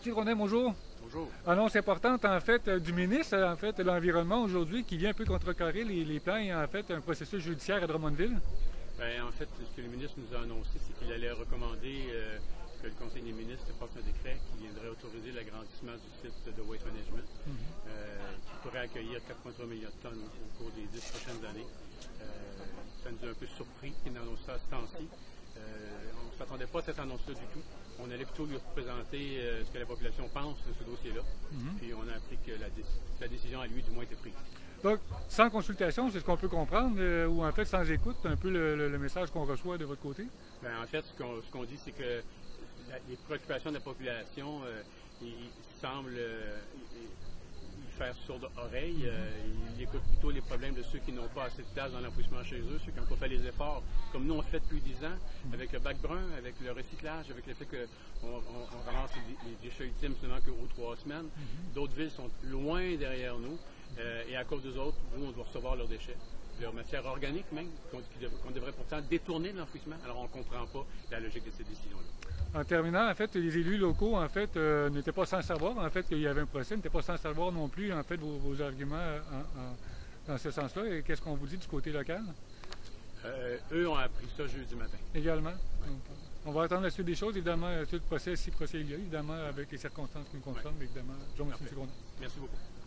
Monsieur Rondet, bonjour. Bonjour. Annonce importante en fait du ministre de l'Environnement aujourd'hui qui vient un peu contrecarrer les plans et en fait un processus judiciaire à Drummondville. Bien, en fait, ce que le ministre nous a annoncé, c'est qu'il allait recommander que le Conseil des ministres fasse un décret qui viendrait autoriser l'agrandissement du site de Waste Management, qui pourrait accueillir 4,3 millions de tonnes au cours des 10 prochaines années. Ça nous a un peu surpris qu'il annonce ça à ce temps-ci. On ne s'attendait pas à cette annonce-là du tout. On allait plutôt lui représenter ce que la population pense de ce dossier-là. Puis on a appris que la décision à lui, du moins, était prise. Donc, sans consultation, c'est ce qu'on peut comprendre, ou en fait sans écoute, un peu le message qu'on reçoit de votre côté? Bien, en fait, ce qu'on dit, c'est que les préoccupations de la population, il semble y faire sourde oreille. Il écoute plutôt les problèmes de ceux qui n'ont pas assez de place dans l'enfouissement chez eux, ceux qui n'ont pas fait les efforts, comme nous on le fait depuis 10 ans, avec le bac brun, avec le recyclage, avec le fait qu'on ramasse les déchets ultimes seulement qu'aux 3 semaines. D'autres villes sont loin derrière nous, et à cause des autres, nous, on doit recevoir leurs déchets, leurs matières organiques même, qu'on devrait pourtant détourner de l'enfouissement. Alors on ne comprend pas la logique de cette décision-là. En terminant, en fait, les élus locaux, en fait, n'étaient pas sans savoir, en fait, qu'il y avait un procès, n'étaient pas sans savoir non plus, en fait, vos arguments dans ce sens-là. Et qu'est-ce qu'on vous dit du côté local? Eux ont appris ça jeudi matin. Également. Donc, on va attendre la suite des choses, évidemment, la suite du procès, si procès il y a, évidemment, avec les circonstances qui nous concernent, évidemment. Je vous remercie, M. Rondet. Merci beaucoup.